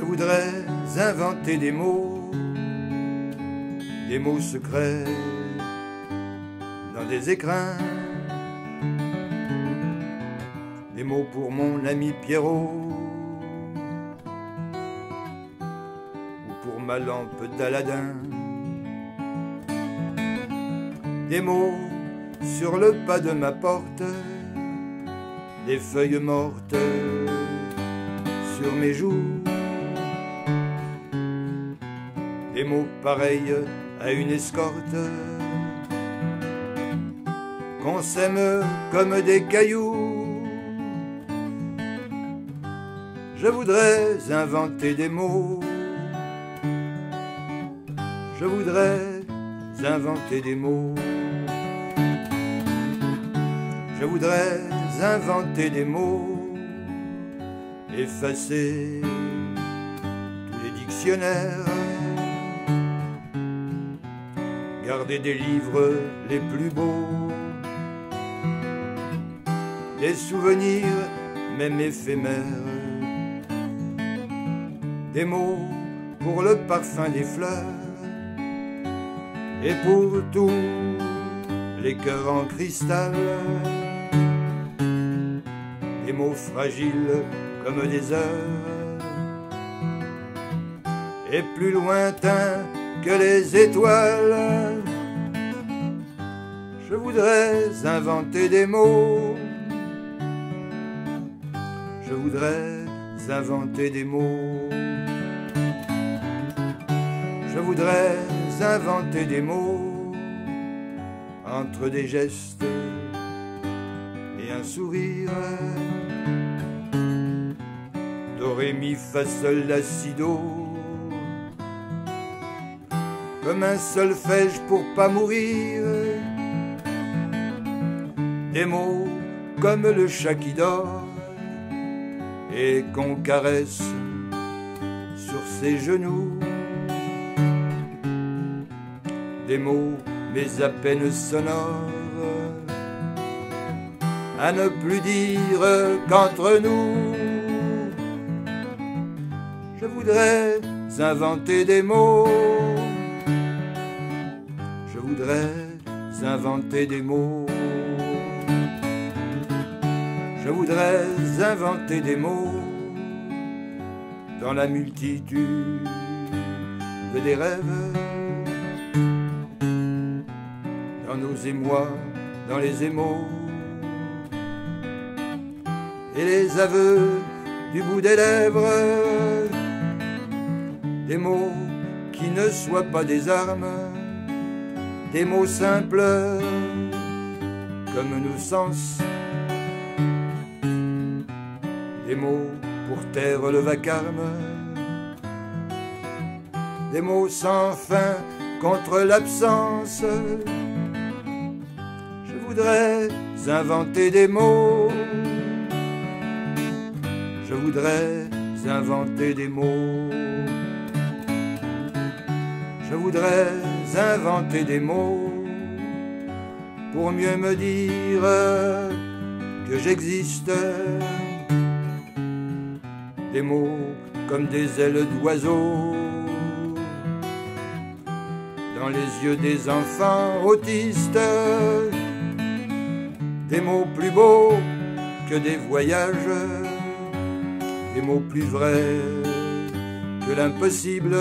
voudrais inventer des mots secrets dans des écrins, des mots pour mon ami Pierrot ou pour ma lampe d'Aladin, des mots sur le pas de ma porte, des feuilles mortes sur mes joues, des mots pareils à une escorte, qu'on sème comme des cailloux. Je voudrais inventer des mots, je voudrais inventer des mots, je voudrais inventer des mots, effacer tous les dictionnaires, garder des livres les plus beaux, des souvenirs même éphémères, des mots pour le parfum des fleurs et pour tous les cœurs en cristal, des mots fragiles comme des heures et plus lointains que les étoiles. Je voudrais inventer des mots, je voudrais inventer des mots, je voudrais inventer des mots entre des gestes et un sourire. Do, ré, mi, fa, sol, la, si, do, comme un solfège pour pas mourir. Des mots comme le chat qui dort et qu'on caresse sur ses genoux. Des mots mais à peine sonores, à ne plus dire qu'entre nous. Je voudrais inventer des mots, je voudrais inventer des mots, je voudrais inventer des mots dans la multitude des rêves, dans nos émois, dans les émaux et les aveux du bout des lèvres, des mots qui ne soient pas des armes, des mots simples comme nos sens, des mots pour taire le vacarme, des mots sans fin contre l'absence. Je voudrais inventer des mots, je voudrais inventer des mots, je voudrais inventer des mots pour mieux me dire que j'existe. Des mots comme des ailes d'oiseaux dans les yeux des enfants autistes, des mots plus beaux que des voyages, des mots plus vrais que l'impossible,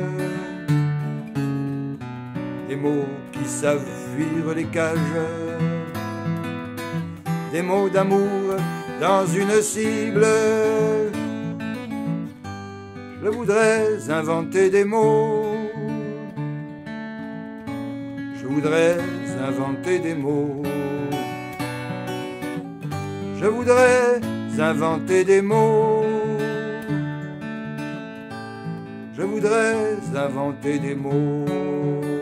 des mots qui savent fuir les cages, des mots d'amour dans une cible. Je voudrais inventer des mots, je voudrais inventer des mots, je voudrais inventer des mots, je voudrais inventer des mots.